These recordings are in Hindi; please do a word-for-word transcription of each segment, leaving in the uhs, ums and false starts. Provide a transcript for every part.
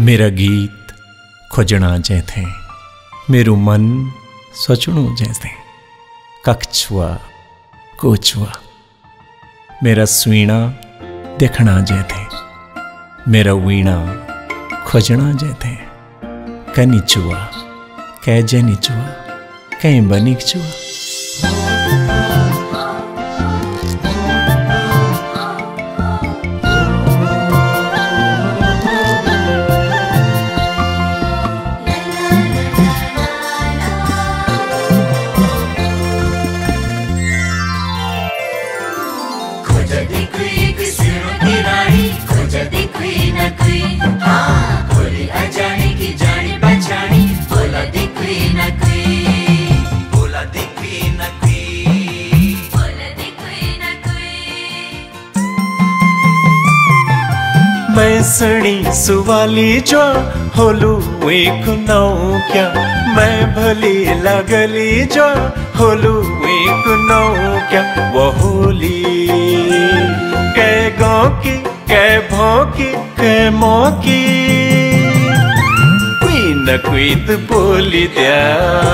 मेरा गीत खोजना जैथे, मेरू मन सोचणु जैथे। कख छुआ को छुआ, मेरा स्वीणा देखना जैथे, मेरा वीणा खोजना जैथे। कनी चुआ कै जनी चुआ, कहीं बनिक चुआ। मैं सणी सुवाली जो होलू एक नौ क्या, मैं भली लगली जो होलू एक नौ क्या। वो होली कै गाँव की कै भाव की कै मौकी, कोई न कोई तो बोली दिया,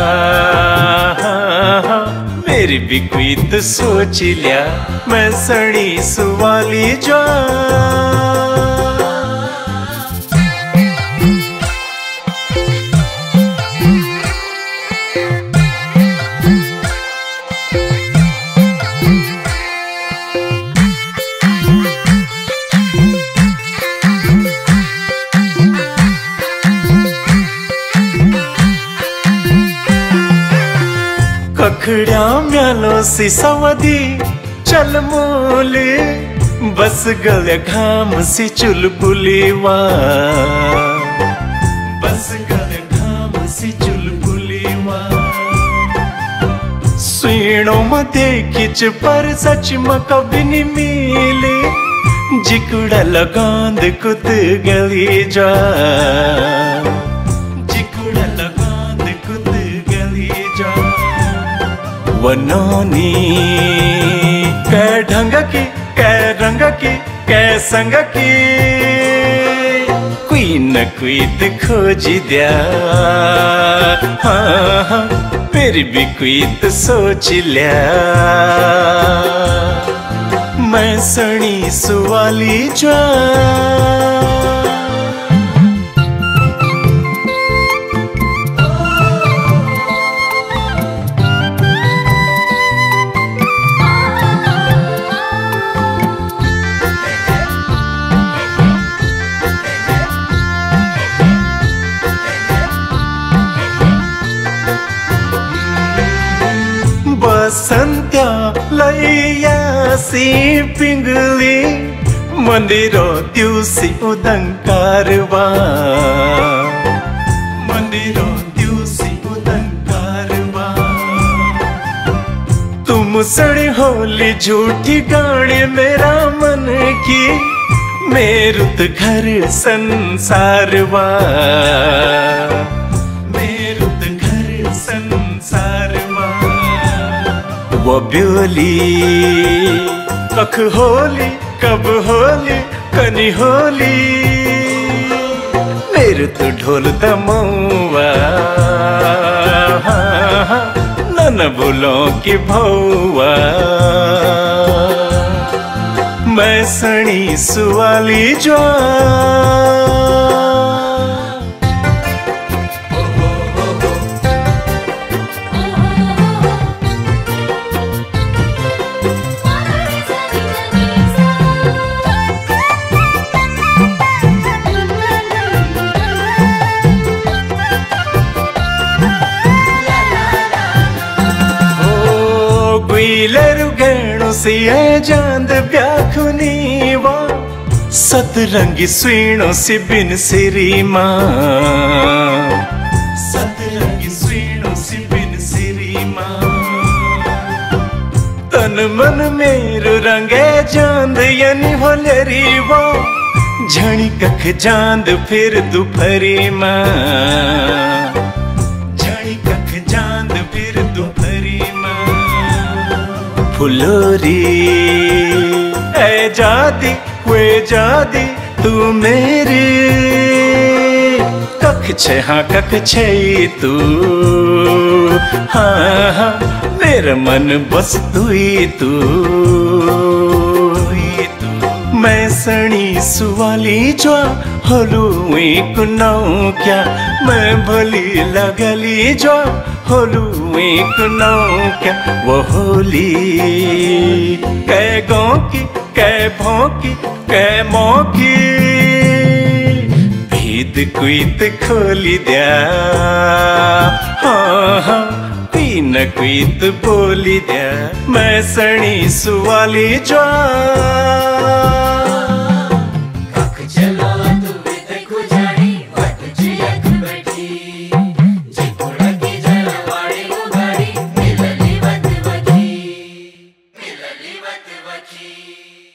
मेरी भी कोई तो सोच लिया। मैं सणी सुवाली जो कखड़ा म्यालो सी सवदी चल मोले, बस गल घाम सी चुलबुलीवा, बस गल घाम सी चुलबुलीवा। स्वीणों मते किच पर सच म कभी नहीं मिले, जिकुड़ा लगांद कुत गली जा, जिकुड़ा लगांद कुत गली जा। वनोनी कै ढंग की कै रंग की कै संग की, कोई न कोई तो खोज दिया, हाँ हाँ फिर भी कोई तो सोच लिया। मैं सणी सुवाली जा बसंत्या लैया सी पिंगली, मंदिरो त्यूसी उदंकारवा, मंदिरो त्यूसी उदंकारवा। तुम सड़ी होली झूठी गाने मेरा मन की, मेरुत घर संसारवा, मेरुत घर संसारवा। वो ब्योली कख होली कब होली कनी होली, मेरे तो ढोल दमौआ, नन भूलों की भौआ। मैं सणी सुवाली जो लरु गणु सिया जांद ब्याखुनी वा, सतरंगी स्वीणों से बिन सिरी माँ, सतरंगी स्वीणों से बिन सिरी माँ। तन मन मेरु रंगे जांद यानी होलरी वो, झणी कख जांद फिर दुपहरी माँ, झणी कख जांद फिर दुपहरी माँ। फुलोरी ऐ जादी वे जादी तू मेरी, कख छे हाँ कख छे तू हाँ हाँ मेरा मन बस तू ही तू मैं सणी सुवाली जो होलू एक नौ क्या मैं भली लगली जो होलू एक नौ क्या वो होली कै गाँव की कै भौंकी कै मौकी भीद कुइत खोली दिया हाँ हाँ पीन कुइत बोली दिया मैं सणी सुवाली जो Milali Vattvaki